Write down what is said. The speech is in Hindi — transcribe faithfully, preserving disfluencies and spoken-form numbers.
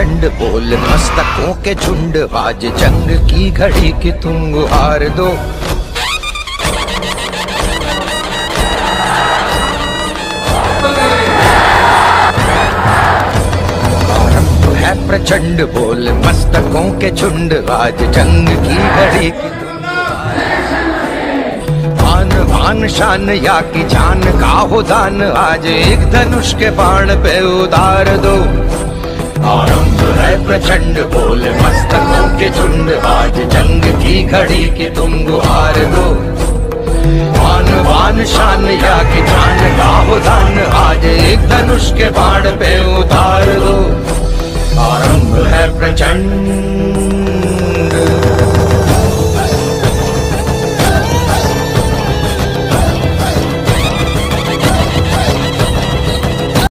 प्रचंड बोल मस्तकों के झुंड, आज जंग की घड़ी की तुम गुहार दो। आरंभ है प्रचंड बोल मस्तकों के झुंड, आज जंग की घड़ी की आन शान या की जान का हो दान, आज एक धनुष के बाण पे उतार दो। आरंभ है प्रचंड बोल मस्तकों के झुंड, आज जंग की घड़ी की तुम गुहार दो। मान वान शान या की जान का हो दान, आज एक धनुष के बाण पे उतार दो। आरंभ है प्रचंड